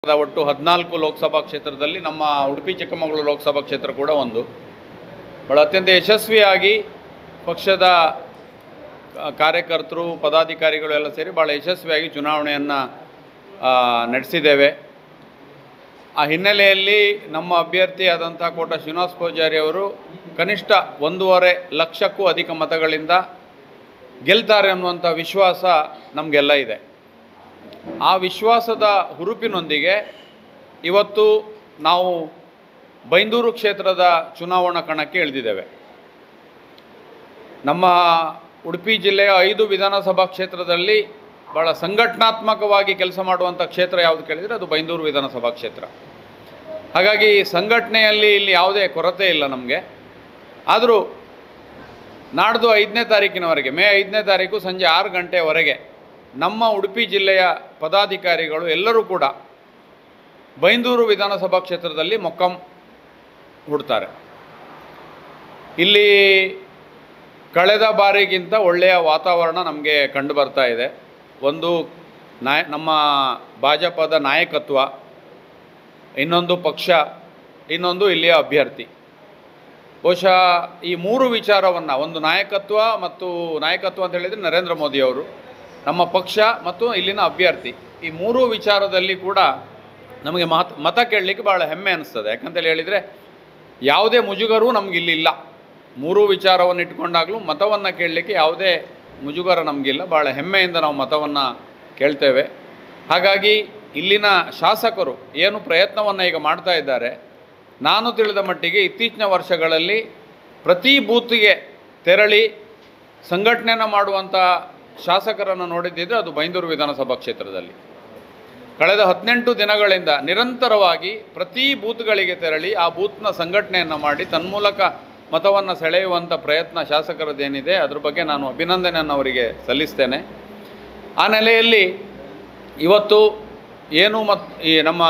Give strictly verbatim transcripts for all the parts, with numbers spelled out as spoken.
ಒಟ್ಟು ಹದಿನಾಲ್ಕು ಲೋಕಸಭಾ ಕ್ಷೇತ್ರದಲ್ಲಿ ನಮ್ಮ ಉಡುಪಿ ಚಿಕ್ಕಮಗಳೂರು ಲೋಕಸಭಾ ಕ್ಷೇತ್ರ ಕೂಡ ಒಂದು. ಬಹಳ ಅತ್ಯಂತ ಯಶಸ್ವಿಯಾಗಿ ಪಕ್ಷದ ಕಾರ್ಯಕರ್ತರು ಪದಾಧಿಕಾರಿಗಳು ಎಲ್ಲ ಸೇರಿ ಭಾಳ ಯಶಸ್ವಿಯಾಗಿ ಚುನಾವಣೆಯನ್ನು ನಡೆಸಿದ್ದೇವೆ. ಆ ಹಿನ್ನೆಲೆಯಲ್ಲಿ ನಮ್ಮ ಅಭ್ಯರ್ಥಿಯಾದಂಥ ಕೋಟ ಶ್ರೀನಿವಾಸ ಪೂಜಾರಿ ಅವರು ಕನಿಷ್ಠ ಒಂದೂವರೆ ಲಕ್ಷಕ್ಕೂ ಅಧಿಕ ಮತಗಳಿಂದ ಗೆಲ್ತಾರೆ ಅನ್ನುವಂಥ ವಿಶ್ವಾಸ ನಮಗೆಲ್ಲ ಇದೆ. ಆ ವಿಶ್ವಾಸದ ಹುರುಪಿನೊಂದಿಗೆ ಇವತ್ತು ನಾವು ಬೈಂದೂರು ಕ್ಷೇತ್ರದ ಚುನಾವಣಾ ಕಣಕ್ಕೆ ಇಳಿದಿದ್ದೇವೆ. ನಮ್ಮ ಉಡುಪಿ ಜಿಲ್ಲೆಯ ಐದು ವಿಧಾನಸಭಾ ಕ್ಷೇತ್ರದಲ್ಲಿ ಭಾಳ ಸಂಘಟನಾತ್ಮಕವಾಗಿ ಕೆಲಸ ಮಾಡುವಂಥ ಕ್ಷೇತ್ರ ಯಾವುದು ಕೇಳಿದರೆ ಅದು ಬೈಂದೂರು ವಿಧಾನಸಭಾ ಕ್ಷೇತ್ರ. ಹಾಗಾಗಿ ಸಂಘಟನೆಯಲ್ಲಿ ಇಲ್ಲಿ ಯಾವುದೇ ಕೊರತೆ ಇಲ್ಲ ನಮಗೆ. ಆದರೂ ನಾಡ್ದು ಐದನೇ ತಾರೀಕಿನವರೆಗೆ ಮೇ ಐದನೇ ತಾರೀಕು ಸಂಜೆ ಆರು ಗಂಟೆವರೆಗೆ ನಮ್ಮ ಉಡುಪಿ ಜಿಲ್ಲೆಯ ಪದಾಧಿಕಾರಿಗಳು ಎಲ್ಲರೂ ಕೂಡ ಬೈಂದೂರು ವಿಧಾನಸಭಾ ಕ್ಷೇತ್ರದಲ್ಲಿ ಮೊಕ್ಕಂ ಹೂಡ್ತಾರೆ. ಇಲ್ಲಿ ಕಳೆದ ಬಾರಿಗಿಂತ ಒಳ್ಳೆಯ ವಾತಾವರಣ ನಮಗೆ ಕಂಡು ಬರ್ತಾ ಇದೆ. ಒಂದು ನಾಯ ನಮ್ಮ ಭಾಜಪದ ನಾಯಕತ್ವ, ಇನ್ನೊಂದು ಪಕ್ಷ, ಇನ್ನೊಂದು ಇಲ್ಲಿಯ ಅಭ್ಯರ್ಥಿ. ಬಹುಶಃ ಈ ಮೂರು ವಿಚಾರವನ್ನು, ಒಂದು ನಾಯಕತ್ವ ಮತ್ತು ನಾಯಕತ್ವ ಅಂತ ಹೇಳಿದರೆ ನರೇಂದ್ರ ಮೋದಿಯವರು, ನಮ್ಮ ಪಕ್ಷ ಮತ್ತು ಇಲ್ಲಿನ ಅಭ್ಯರ್ಥಿ, ಈ ಮೂರೂ ವಿಚಾರದಲ್ಲಿ ಕೂಡ ನಮಗೆ ಮತ ಮತ ಕೇಳಲಿಕ್ಕೆ ಭಾಳ ಹೆಮ್ಮೆ ಅನ್ನಿಸ್ತದೆ. ಯಾಕಂತೇಳಿ ಹೇಳಿದರೆ ಯಾವುದೇ ಮುಜುಗರೂ ನಮಗಿಲ್ಲಿ ಇಲ್ಲ. ಮೂರೂ ವಿಚಾರವನ್ನು ಇಟ್ಕೊಂಡಾಗಲೂ ಮತವನ್ನು ಕೇಳಲಿಕ್ಕೆ ಯಾವುದೇ ಮುಜುಗರ ನಮಗಿಲ್ಲ. ಭಾಳ ಹೆಮ್ಮೆಯಿಂದ ನಾವು ಮತವನ್ನು ಕೇಳ್ತೇವೆ. ಹಾಗಾಗಿ ಇಲ್ಲಿನ ಶಾಸಕರು ಏನು ಪ್ರಯತ್ನವನ್ನು ಈಗ ಮಾಡ್ತಾ ಇದ್ದಾರೆ, ನಾನು ತಿಳಿದ ಮಟ್ಟಿಗೆ ಇತ್ತೀಚಿನ ವರ್ಷಗಳಲ್ಲಿ ಪ್ರತಿ ಬೂತಿಗೆ ತೆರಳಿ ಸಂಘಟನೆಯನ್ನು ಮಾಡುವಂಥ ಶಾಸಕರನ್ನು ನೋಡಿದ್ದಿದ್ರೆ ಅದು ಬೈಂದೂರು ವಿಧಾನಸಭಾ ಕ್ಷೇತ್ರದಲ್ಲಿ. ಕಳೆದ ಹದಿನೆಂಟು ದಿನಗಳಿಂದ ನಿರಂತರವಾಗಿ ಪ್ರತಿ ಬೂತ್ಗಳಿಗೆ ತೆರಳಿ ಆ ಬೂತ್ನ ಸಂಘಟನೆಯನ್ನು ಮಾಡಿ ತನ್ಮೂಲಕ ಮತವನ್ನು ಸೆಳೆಯುವಂಥ ಪ್ರಯತ್ನ ಶಾಸಕರದ್ದೇನಿದೆ ಅದ್ರ ಬಗ್ಗೆ ನಾನು ಅಭಿನಂದನೆಯನ್ನು ಅವರಿಗೆ ಸಲ್ಲಿಸ್ತೇನೆ. ಆ ನೆಲೆಯಲ್ಲಿ ಇವತ್ತು ಏನು ಮತ್ ಈ ನಮ್ಮ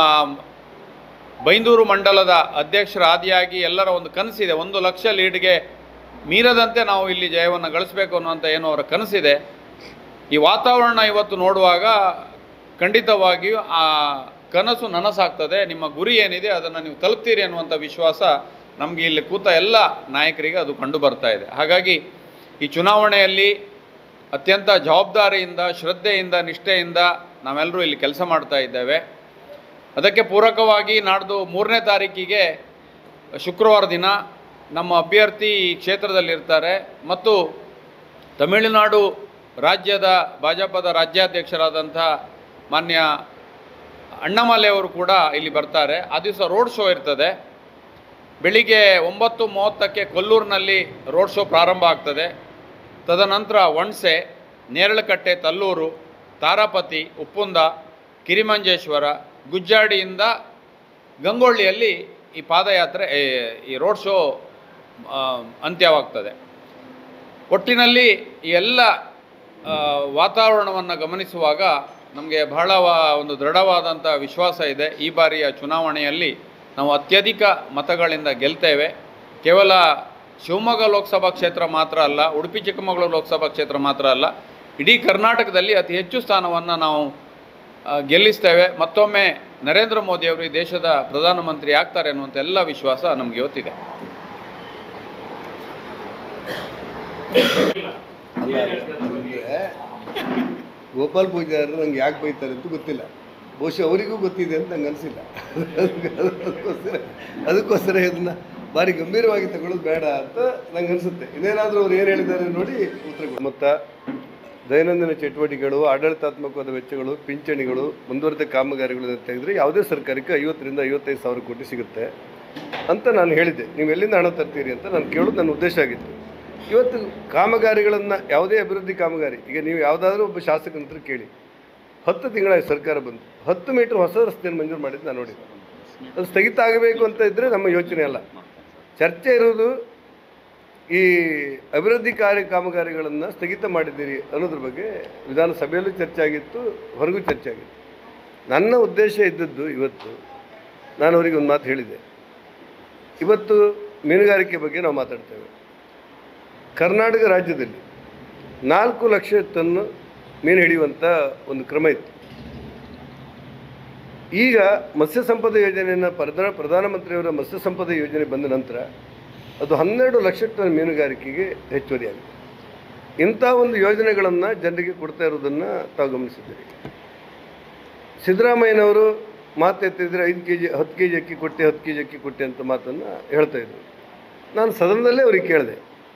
ಬೈಂದೂರು ಮಂಡಲದ ಅಧ್ಯಕ್ಷರ ಆದಿಯಾಗಿ ಎಲ್ಲರ ಒಂದು ಕನಸಿದೆ, ಒಂದು ಲಕ್ಷ ಲೀಡ್ಗೆ ಮೀರದಂತೆ ನಾವು ಇಲ್ಲಿ ಜಯವನ್ನು ಗಳಿಸಬೇಕು ಅನ್ನುವಂಥ ಏನು ಅವರ ಕನಸಿದೆ. ಈ ವಾತಾವರಣ ಇವತ್ತು ನೋಡುವಾಗ ಖಂಡಿತವಾಗಿಯೂ ಆ ಕನಸು ನನಸಾಗ್ತದೆ. ನಿಮ್ಮ ಗುರಿ ಏನಿದೆ ಅದನ್ನು ನೀವು ತಲುಪ್ತೀರಿ ಅನ್ನುವಂಥ ವಿಶ್ವಾಸ ನಮಗೆ ಇಲ್ಲಿ ಕೂತ ಎಲ್ಲ ನಾಯಕರಿಗೆ ಅದು ಕಂಡು ಬರ್ತಾ ಇದೆ. ಹಾಗಾಗಿ ಈ ಚುನಾವಣೆಯಲ್ಲಿ ಅತ್ಯಂತ ಜವಾಬ್ದಾರಿಯಿಂದ, ಶ್ರದ್ಧೆಯಿಂದ, ನಿಷ್ಠೆಯಿಂದ ನಾವೆಲ್ಲರೂ ಇಲ್ಲಿ ಕೆಲಸ ಮಾಡ್ತಾ ಇದ್ದೇವೆ. ಅದಕ್ಕೆ ಪೂರಕವಾಗಿ ನಾಡ್ದು ಮೂರನೇ ತಾರೀಕಿಗೆ ಶುಕ್ರವಾರ ದಿನ ನಮ್ಮ ಅಭ್ಯರ್ಥಿ ಈ ಕ್ಷೇತ್ರದಲ್ಲಿರ್ತಾರೆ ಮತ್ತು ತಮಿಳುನಾಡು ರಾಜ್ಯದ ಭಾಜಪದ ರಾಜ್ಯಾಧ್ಯಕ್ಷರಾದಂಥ ಮಾನ್ಯ ಅಣ್ಣಾಮಲೈ ಅವರು ಕೂಡ ಇಲ್ಲಿ ಬರ್ತಾರೆ. ಆ ದಿವಸ ರೋಡ್ ಶೋ ಇರ್ತದೆ. ಬೆಳಿಗ್ಗೆ ಒಂಬತ್ತು ಮೂವತ್ತಕ್ಕೆ ಕೊಲ್ಲೂರಿನಲ್ಲಿ ರೋಡ್ ಶೋ ಪ್ರಾರಂಭ ಆಗ್ತದೆ. ತದನಂತರ ವಣ್ಸೆ, ನೇರಳಕಟ್ಟೆ, ತಲ್ಲೂರು, ತಾರಾಪತಿ, ಉಪ್ಪುಂದ, ಕಿರಿಮಂಜೇಶ್ವರ, ಗುಜ್ಜಾಡಿಯಿಂದ ಗಂಗೊಳ್ಳಿಯಲ್ಲಿ ಈ ಪಾದಯಾತ್ರೆ, ಈ ರೋಡ್ ಶೋ ಅಂತ್ಯವಾಗ್ತದೆ. ಒಟ್ಟಿನಲ್ಲಿ ಈ ಎಲ್ಲ ವಾತಾವರಣವನ್ನು ಗಮನಿಸುವಾಗ ನಮಗೆ ಬಹಳ ಒಂದು ದೃಢವಾದಂಥ ವಿಶ್ವಾಸ ಇದೆ. ಈ ಬಾರಿಯ ಚುನಾವಣೆಯಲ್ಲಿ ನಾವು ಅತ್ಯಧಿಕ ಮತಗಳಿಂದ ಗೆಲ್ತೇವೆ. ಕೇವಲ ಶಿವಮೊಗ್ಗ ಲೋಕಸಭಾ ಕ್ಷೇತ್ರ ಮಾತ್ರ ಅಲ್ಲ, ಉಡುಪಿ ಚಿಕ್ಕಮಗಳೂರು ಲೋಕಸಭಾ ಕ್ಷೇತ್ರ ಮಾತ್ರ ಅಲ್ಲ, ಇಡೀ ಕರ್ನಾಟಕದಲ್ಲಿ ಅತಿ ಹೆಚ್ಚು ಸ್ಥಾನವನ್ನು ನಾವು ಗೆಲ್ಲಿಸ್ತೇವೆ. ಮತ್ತೊಮ್ಮೆ ನರೇಂದ್ರ ಮೋದಿಯವರು ಈ ದೇಶದ ಪ್ರಧಾನಮಂತ್ರಿ ಆಗ್ತಾರೆ ಅನ್ನುವಂಥ ಎಲ್ಲ ವಿಶ್ವಾಸ ನಮಗೆ ಇವತ್ತಿದೆ. ಗೋಪಾಲ್ ಪೂಜಾರಿ ನಂಗೆ ಯಾಕೆ ಬೈತಾರೆ ಅಂತ ಗೊತ್ತಿಲ್ಲ. ಬಹುಶಃ ಅವರಿಗೂ ಗೊತ್ತಿದೆ ಅಂತ ನಂಗೆ ಅನಿಸಿಲ್ಲ. ಅದಕ್ಕೋಸ್ಕರ ಅದಕ್ಕೋಸ್ಕರ ಇದನ್ನು ಭಾರಿ ಗಂಭೀರವಾಗಿ ತಗೊಳ್ಳೋದು ಬೇಡ ಅಂತ ನಂಗೆ ಅನಿಸುತ್ತೆ. ಇನ್ನೇನಾದರೂ ಅವ್ರು ಏನು ಹೇಳಿದ್ದಾರೆ ನೋಡಿ ಉತ್ತರ. ಮತ್ತು ದೈನಂದಿನ ಚಟುವಟಿಕೆಗಳು, ಆಡಳಿತಾತ್ಮಕವಾದ ವೆಚ್ಚಗಳು, ಪಿಂಚಣಿಗಳು, ಮುಂದುವರೆದ ಕಾಮಗಾರಿಗಳು ತೆಗೆದರೆ ಯಾವುದೇ ಸರ್ಕಾರಕ್ಕೆ ಐವತ್ತರಿಂದ ಐವತ್ತೈದು ಸಾವಿರ ಕೋಟಿ ಸಿಗುತ್ತೆ ಅಂತ ನಾನು ಹೇಳಿದ್ದೆ. ನೀವು ಎಲ್ಲಿಂದ ಹಣ ತರ್ತೀರಿ ಅಂತ ನಾನು ಕೇಳೋದು ನನ್ನ ಉದ್ದೇಶ ಆಗಿತ್ತು. ಇವತ್ತು ಕಾಮಗಾರಿಗಳನ್ನು, ಯಾವುದೇ ಅಭಿವೃದ್ಧಿ ಕಾಮಗಾರಿ, ಈಗ ನೀವು ಯಾವುದಾದ್ರೂ ಒಬ್ಬ ಶಾಸಕನ ಕೇಳಿ, ಹತ್ತು ತಿಂಗಳ ಸರ್ಕಾರ ಬಂದು ಹತ್ತು ಮೀಟ್ರ್ ಹೊಸ ರಸ್ತೆಯನ್ನು ಮಂಜೂರು ಮಾಡಿದ್ದು ನಾನು ನೋಡಿದ್ದೆ. ಅದು ಸ್ಥಗಿತ ಆಗಬೇಕು ಅಂತ ಇದ್ದರೆ ನಮ್ಮ ಯೋಚನೆ ಅಲ್ಲ. ಚರ್ಚೆ ಇರೋದು ಈ ಅಭಿವೃದ್ಧಿ ಕಾರ್ಯ ಕಾಮಗಾರಿಗಳನ್ನು ಸ್ಥಗಿತ ಮಾಡಿದ್ದೀರಿ ಅನ್ನೋದ್ರ ಬಗ್ಗೆ ವಿಧಾನಸಭೆಯಲ್ಲೂ ಚರ್ಚೆ ಆಗಿತ್ತು, ಹೊರಗೂ ಚರ್ಚೆ ಆಗಿತ್ತು. ನನ್ನ ಉದ್ದೇಶ ಇದ್ದದ್ದು ಇವತ್ತು ನಾನು ಅವರಿಗೆ ಒಂದು ಮಾತು ಹೇಳಿದೆ. ಇವತ್ತು ಮೀನುಗಾರಿಕೆ ಬಗ್ಗೆ ನಾವು ಮಾತಾಡ್ತೇವೆ. ಕರ್ನಾಟಕ ರಾಜ್ಯದಲ್ಲಿ ನಾಲ್ಕು ಲಕ್ಷ ಟನ್ ಮೀನು ಹಿಡಿಯುವಂಥ ಒಂದು ಕ್ರಮ ಇತ್ತು. ಈಗ ಮತ್ಸ್ಯ ಸಂಪದ ಯೋಜನೆಯನ್ನು ಪ್ರಧಾನ ಪ್ರಧಾನಮಂತ್ರಿಯವರ ಮತ್ಸ್ಯ ಸಂಪದ ಯೋಜನೆ ಬಂದ ನಂತರ ಅದು ಹನ್ನೆರಡು ಲಕ್ಷ ಟನ್ ಮೀನುಗಾರಿಕೆಗೆ ಹೆಚ್ಚುವರಿಯಾಗಿದೆ. ಇಂಥ ಒಂದು ಯೋಜನೆಗಳನ್ನು ಜನರಿಗೆ ಕೊಡ್ತಾ ಇರೋದನ್ನು ತಾವು ಗಮನಿಸಿದ್ದೀರಿ. ಸಿದ್ದರಾಮಯ್ಯನವರು ಮಾತು ಎತ್ತಿದ್ರೆ ಐದು ಕೆ ಜಿ ಹತ್ತು ಕೆ ಜಿ ಅಕ್ಕಿ ಕೊಟ್ಟೆ ಹತ್ತು ಕೆ ಜಿ ಅಕ್ಕಿ ಕೊಟ್ಟೆ ಅಂತ ಮಾತನ್ನು ಹೇಳ್ತಾಯಿದ್ರು. ನಾನು ಸದನದಲ್ಲೇ ಅವ್ರಿಗೆ ಕೇಳಿದೆ,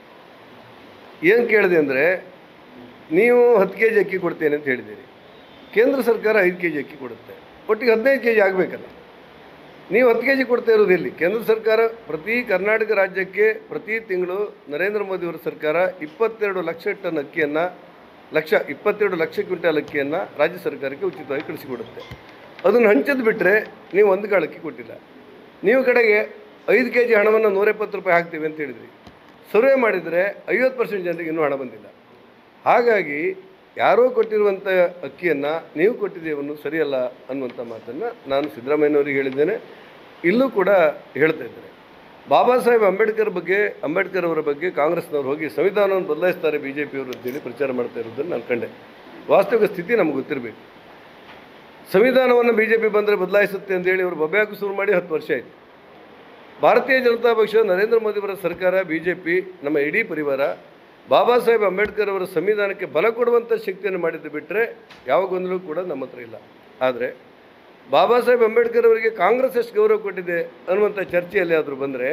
ಏನು ಕೇಳಿದೆ ಅಂದರೆ, ನೀವು ಹತ್ತು ಕೆ ಜಿ ಅಕ್ಕಿ ಕೊಡ್ತೇನೆ ಅಂತ ಹೇಳಿದ್ದೀರಿ, ಕೇಂದ್ರ ಸರ್ಕಾರ ಐದು ಕೆ ಜಿ ಅಕ್ಕಿ ಕೊಡುತ್ತೆ, ಒಟ್ಟಿಗೆ ಹದಿನೈದು ಕೆ ಜಿ ಆಗಬೇಕಲ್ಲ, ನೀವು ಹತ್ತು ಕೆ ಜಿ ಕೊಡ್ತಾ ಇರೋದು ಎಲ್ಲಿ? ಕೇಂದ್ರ ಸರ್ಕಾರ ಪ್ರತಿ ಕರ್ನಾಟಕ ರಾಜ್ಯಕ್ಕೆ ಪ್ರತಿ ತಿಂಗಳು ನರೇಂದ್ರ ಮೋದಿಯವರ ಸರ್ಕಾರ ಇಪ್ಪತ್ತೆರಡು ಲಕ್ಷ ಟನ್ ಅಕ್ಕಿಯನ್ನು ಲಕ್ಷ ಇಪ್ಪತ್ತೆರಡು ಲಕ್ಷ ಕ್ವಿಂಟಾಲ್ ಅಕ್ಕಿಯನ್ನು ರಾಜ್ಯ ಸರ್ಕಾರಕ್ಕೆ ಉಚಿತವಾಗಿ ಕಳಿಸಿಕೊಡುತ್ತೆ. ಅದನ್ನು ಹಂಚದ್ದು ಬಿಟ್ಟರೆ ನೀವು ಒಂದು ಕಾಳು ಅಕ್ಕಿ ಕೊಟ್ಟಿಲ್ಲ. ನೀವು ಕಡೆಗೆ ಐದು ಕೆ ಜಿ ಹಣವನ್ನು ನೂರೆಪ್ಪತ್ತು ರೂಪಾಯಿ ಹಾಕ್ತೀವಿ ಅಂತ ಹೇಳಿದ್ರಿ. ಸರ್ವೆ ಮಾಡಿದರೆ ಐವತ್ತು ಪರ್ಸೆಂಟ್ ಜನರಿಗೆ ಇನ್ನೂ ಹಣ ಬಂದಿಲ್ಲ. ಹಾಗಾಗಿ ಯಾರೋ ಕೊಟ್ಟಿರುವಂಥ ಅಕ್ಕಿಯನ್ನು ನೀವು ಕೊಟ್ಟಿದ್ದೇವನ್ನು ಸರಿಯಲ್ಲ ಅನ್ನುವಂಥ ಮಾತನ್ನು ನಾನು ಸಿದ್ದರಾಮಯ್ಯನವರಿಗೆ ಹೇಳಿದ್ದೇನೆ, ಇಲ್ಲೂ ಕೂಡ ಹೇಳ್ತಾ ಇದ್ದೇನೆ. ಬಾಬಾ ಸಾಹೇಬ್ ಅಂಬೇಡ್ಕರ್ ಬಗ್ಗೆ ಅಂಬೇಡ್ಕರ್ ಅವರ ಬಗ್ಗೆ ಕಾಂಗ್ರೆಸ್ನವ್ರು ಹೋಗಿ ಸಂವಿಧಾನವನ್ನು ಬದಲಾಯಿಸ್ತಾರೆ ಬಿ ಜೆ ಪಿಯವರು ಅಂತೇಳಿ ಪ್ರಚಾರ ಮಾಡ್ತಾ ಇರೋದನ್ನು ನಾನು ಕಂಡೆ. ವಾಸ್ತವಿಕ ಸ್ಥಿತಿ ನಮ್ಗೆ ಗೊತ್ತಿರಬೇಕು. ಸಂವಿಧಾನವನ್ನು ಬಿ ಜೆ ಪಿ ಬಂದರೆ ಬದಲಾಯಿಸುತ್ತೆ ಅಂತೇಳಿ ಅವರು ಬಬ್ಬೆಯಾಕು ಶುರು ಮಾಡಿ ಹತ್ತು ವರ್ಷ ಆಯಿತು. ಭಾರತೀಯ ಜನತಾ ಪಕ್ಷ, ನರೇಂದ್ರ ಮೋದಿಯವರ ಸರ್ಕಾರ, ಬಿ ಜೆ ಪಿ, ನಮ್ಮ ಇಡೀ ಪರಿವಾರ ಬಾಬಾ ಸಾಹೇಬ್ ಅಂಬೇಡ್ಕರ್ ಅವರ ಸಂವಿಧಾನಕ್ಕೆ ಬಲ ಕೊಡುವಂಥ ಶಕ್ತಿಯನ್ನು ಮಾಡಿದ್ದು ಬಿಟ್ಟರೆ ಯಾವ ಗೊಂದಲೂ ಕೂಡ ನಮ್ಮ ಹತ್ರ ಇಲ್ಲ. ಆದರೆ ಬಾಬಾ ಸಾಹೇಬ್ ಅಂಬೇಡ್ಕರ್ ಅವರಿಗೆ ಕಾಂಗ್ರೆಸ್ ಎಷ್ಟು ಗೌರವ ಕೊಟ್ಟಿದೆ ಅನ್ನುವಂಥ ಚರ್ಚೆಯಲ್ಲಿ ಆದರೂ ಬಂದರೆ,